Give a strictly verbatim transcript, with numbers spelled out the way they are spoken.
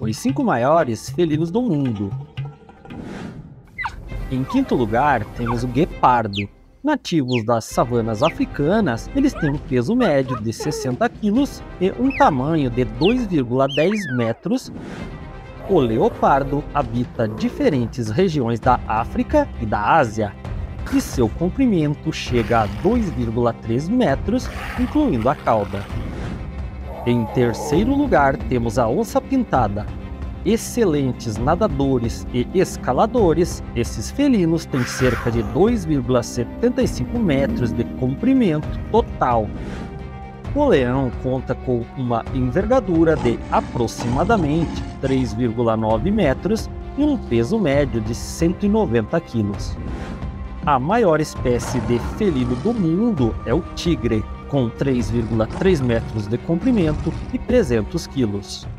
os cinco maiores felinos do mundo. Em quinto lugar, temos o guepardo. Nativos das savanas africanas, eles têm um peso médio de sessenta quilos e um tamanho de dois vírgula dez metros. O leopardo habita diferentes regiões da África e da Ásia, e seu comprimento chega a dois vírgula três metros, incluindo a cauda. Em terceiro lugar, temos a onça-pintada. Excelentes nadadores e escaladores, esses felinos têm cerca de dois vírgula setenta e cinco metros de comprimento total. O leão conta com uma envergadura de aproximadamente três vírgula nove metros e um peso médio de cento e noventa quilos. A maior espécie de felino do mundo é o tigre, com três vírgula três metros de comprimento e trezentos quilos.